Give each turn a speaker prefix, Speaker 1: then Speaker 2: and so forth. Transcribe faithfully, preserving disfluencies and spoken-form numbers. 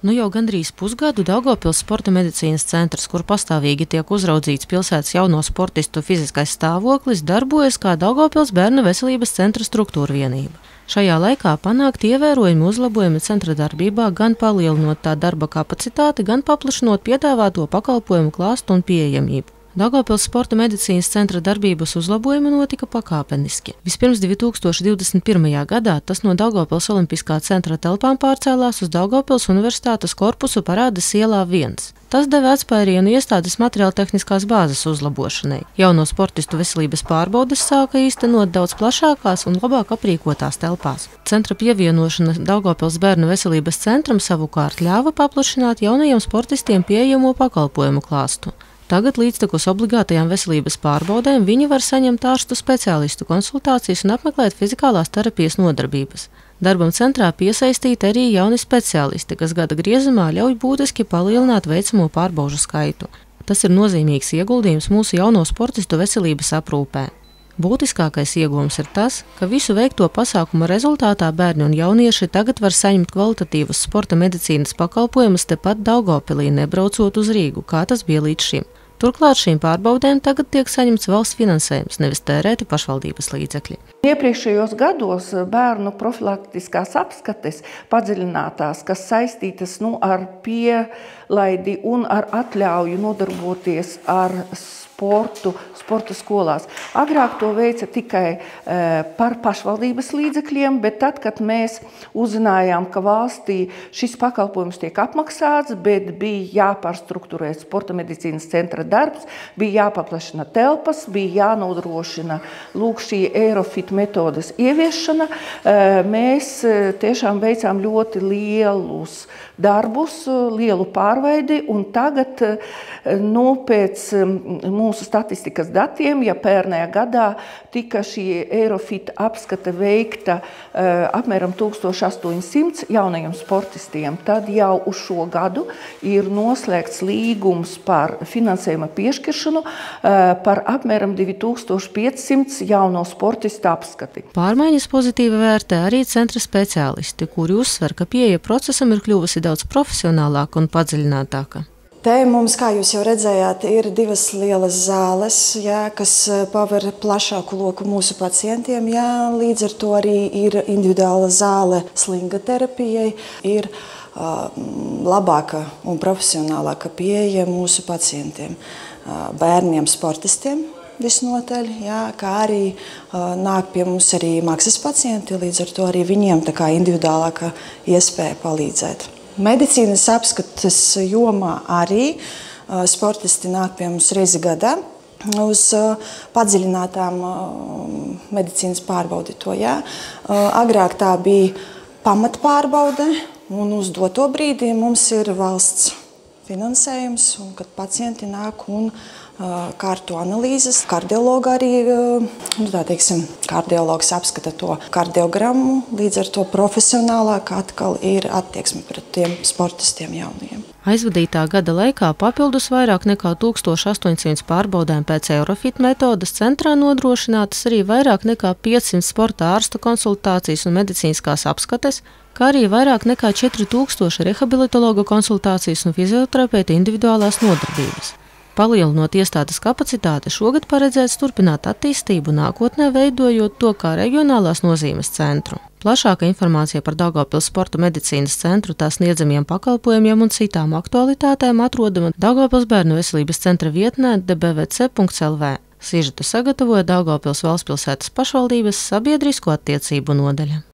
Speaker 1: Nu jau gandrīz pusgadu Daugavpils Sporta medicīnas centrs, kur pastāvīgi tiek uzraudzīts pilsētas jauno sportistu fiziskais stāvoklis, darbojas kā Daugavpils Bērnu veselības centra struktūra vienība. Šajā laikā panākt ievērojami uzlabojumi centra darbībā, gan palielinot tā darba kapacitāti, gan paplašinot piedāvāto pakalpojumu klāstu un pieejamību. Daugavpils Sporta medicīnas centra darbības uzlabojumi notika pakāpeniski. Vispirms divi tūkstoši divdesmit pirmajā gadā tas no Daugavpils Olimpiskā centra telpām pārcēlās uz Daugavpils Universitātes korpusu Parādes ielā viens. Tas deva atspērienu iestādes materiāltehniskās bāzes uzlabošanai. Jauno sportistu veselības pārbaudes sāka īstenot daudz plašākās un labāk aprīkotās telpās. Centra pievienošana Daugavpils Bērnu veselības centram savukārt ļāva paplašināt jaunajiem sportistiem pieejamo pakalpojumu klāstu. Tagad līdztekus obligātajām veselības pārbaudēm viņi var saņemt ārstu speciālistu konsultācijas un apmeklēt fizikālās terapijas nodarbības. Darbam centrā piesaistīti arī jauni speciālisti, kas gada griezumā ļauj būtiski palielināt veicamo pārbaužu skaitu. Tas ir nozīmīgs ieguldījums mūsu jauno sportistu veselības aprūpē. Būtiskākais iegūms ir tas, ka visu veikto pasākumu rezultātā bērni un jaunieši tagad var saņemt kvalitatīvus sporta medicīnas pakalpojumus tepat Daugavpilī, nebraucot uz Rīgu, kā tas bija līdz šim. Turklāt šīm pārbaudēm tagad tiek saņemts valsts finansējums, nevis tērēti pašvaldības līdzekļi.
Speaker 2: Iepriekšējos gados bērnu profilaktiskās apskates padziļinātās, kas saistītas nu, ar pielaidi un ar atļauju nodarboties ar sportu, sporta skolās. Agrāk to veica tikai e, par pašvaldības līdzekļiem, bet tad, kad mēs uzzinājām, ka valstī šis pakalpojums tiek apmaksāts, bet bija jāpārstrukturē sporta medicīnas centra darbs, bija jāpaplašina telpas, bija jānodrošina lūk šī Eirofit metodes ieviešana, e, mēs tiešām veicām ļoti lielus darbus, lielu pārveidi, un tagad nu, pēc mūsu statistikas datiem, ja pērnējā gadā tika šī Eirofit apskate veikta uh, apmēram tūkstoš astoņsimt jaunajiem sportistiem, tad jau uz šo gadu ir noslēgts līgums par finansējuma piešķiršanu uh, par apmēram divi tūkstoši piecsimt jauno sportistu apskati.
Speaker 1: Pārmaiņas pozitīvi vērtē arī centra speciālisti, kuri uzsver, ka pieeja procesam ir kļuvusi daudz profesionālāka un padziļinātāka.
Speaker 3: Te mums, kā jūs jau redzējāt, ir divas lielas zāles, jā, kas paver plašāku loku mūsu pacientiem. Jā, līdz ar to arī ir individuāla zāle slinga terapijai, ir uh, labāka un profesionālāka pieeja mūsu pacientiem, uh, bērniem, sportistiem visnotaļ, jā, kā arī uh, nāk pie mums arī maksas pacienti, līdz ar to arī viņiem tā kā individuālāka iespēja palīdzēt. Medicīnas apskates jomā arī sportisti nāk pie mums reizi gadā uz padziļinātām medicīnas pārbaudi to. Jā. Agrāk tā bija pamatpārbaude, un uz doto brīdī mums ir valsts finansējums, un kad pacienti nāk un kārto analīzes. Kardiologa arī, nu tā teiksim, kardiologs apskata to kardiogrammu, līdz ar to profesionālāk atkal ir attieksme pret tiem sportistiem jaunajiem.
Speaker 1: Aizvadītā gada laikā papildus vairāk nekā tūkstoš astoņsimt pārbaudēm pēc Eirofit metodes centrā nodrošinātas arī vairāk nekā piecsimt sporta ārstu konsultācijas un medicīniskās apskates, kā arī vairāk nekā četri tūkstoši rehabilitologa konsultācijas un fizioterapeita individuālās nodarbības. Palielinot iestādes kapacitāti, šogad paredzēts turpināt attīstību, nākotnē veidojot to kā reģionālās nozīmes centru. Plašāka informācija par Daugavpils Sporta medicīnas centru, tās sniedzamiem pakalpojumiem un citām aktualitātēm atrodama Daugavpils Bērnu veselības centra vietnē d b v c punkts l v. Sižetu sagatavoja Daugavpils Valstspilsētas pašvaldības sabiedrisko attiecību nodaļa.